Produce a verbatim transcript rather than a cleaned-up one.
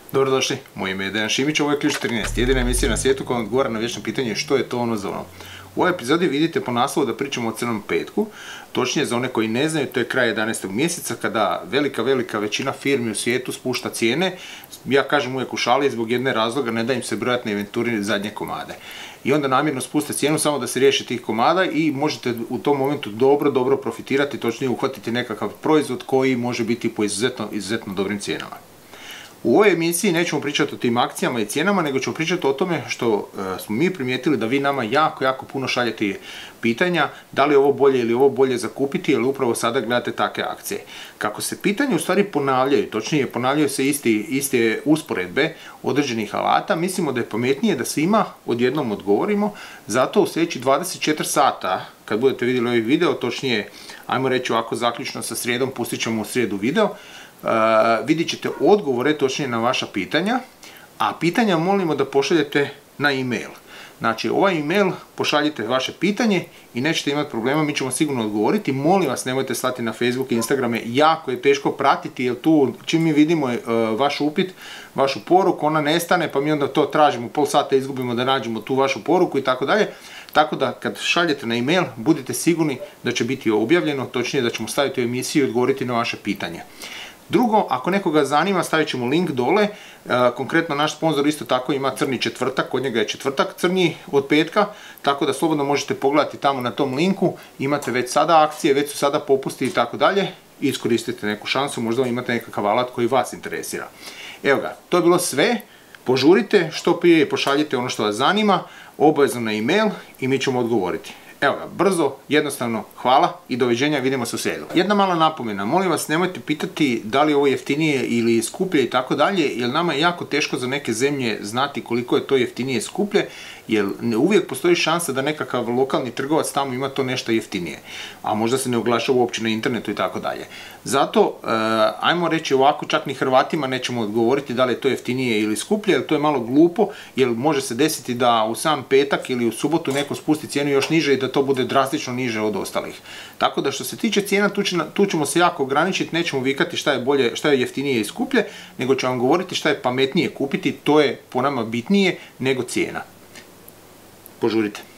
Dobrodošli, moje ime je Dejan Šimić, ovo je Ključ trinaest, jedina emisija na svijetu koja odgovara na vječno pitanje što je to ono za ono. U ovoj epizodi vidite po naslovu da pričamo o crnom petku, točnije za one koji ne znaju, to je kraj jedanaestog mjeseca kada velika, velika većina firmi u svijetu spušta cijene. Ja kažem uvijek u šali zbog jedne razloga, ne da im se brojati na inventuri zadnje komade. I onda namjerno spuste cijenu samo da se riješi tih komada i možete u tom momentu dobro, dobro profitirati, točnije uhvatiti nekakav proizvod koji može biti po izuzetno, izuzetno dobrim cijenama. U ovoj emisiji nećemo pričati o tim akcijama i cijenama, nego ćemo pričati o tome što e, smo mi primijetili da vi nama jako, jako puno šaljete pitanja da li je ovo bolje ili ovo bolje zakupiti, jer upravo sada gledate takve akcije. Kako se pitanja u stvari ponavljaju, točnije ponavljaju se isti, iste usporedbe određenih alata, mislimo da je pametnije da svima odjednom odgovorimo, zato u sljedećih dvadeset četiri sata, kad budete vidjeli ovaj video, točnije, ajmo reći ovako zaključno sa srijedom, pustit ćemo u srijedu video, Uh, vidjet ćete odgovore točnije na vaša pitanja, a pitanja molimo da pošaljete na e-mail. Znači ovaj e-mail pošaljite vaše pitanje i nećete imati problema, mi ćemo sigurno odgovoriti. Molim vas, nemojte slati na Facebook i Instagrame, jako je teško pratiti jer tu čim mi vidimo uh, vaš upit, vašu poruku, ona nestane pa mi onda to tražimo, pol sata izgubimo da nađemo tu vašu poruku i tako dalje. Tako da kad šaljete na e-mail budite sigurni da će biti objavljeno, točnije da ćemo staviti u emisiju i odgovoriti na vaše pitanje. Drugo, ako nekoga zanima, stavit ćemo link dole, e, konkretno naš sponzor isto tako ima crni četvrtak, kod njega je četvrtak crnji od petka, tako da slobodno možete pogledati tamo na tom linku, imate već sada akcije, već su sada popusti i tako dalje, iskoristite neku šansu, možda imate nekakav alat koji vas interesira. Evo ga, to je bilo sve, požurite, što prije pošaljite ono što vas zanima, obavezno na e-mail i mi ćemo odgovoriti. Evo ga, brzo, jednostavno, hvala i doviđenja, vidimo se u srijedu. Jedna mala napomena, molim vas nemojte pitati da li je ovo jeftinije ili skuplje i tako dalje, jer nama je jako teško za neke zemlje znati koliko je to jeftinije i skuplje, jer uvijek postoji šansa da nekakav lokalni trgovac tamo ima to nešto jeftinije, a možda se ne oglašava uopće na internetu i tako dalje. Zato, ajmo reći ovako, čak ni Hrvatima nećemo odgovoriti da li je to jeftinije ili skuplje, jer to je malo glupo, jer može se desiti da u sam petak ili u subotu neko spusti cijenu još niže i da to bude drastično niže od ostalih. Tako da što se tiče cijena, tu, će, tu ćemo se jako ograničiti, nećemo vikati šta je bolje, šta je jeftinije i skuplje, nego ćemo vam govoriti šta je pametnije kupiti, to je po nama bitnije nego cijena. Požurite.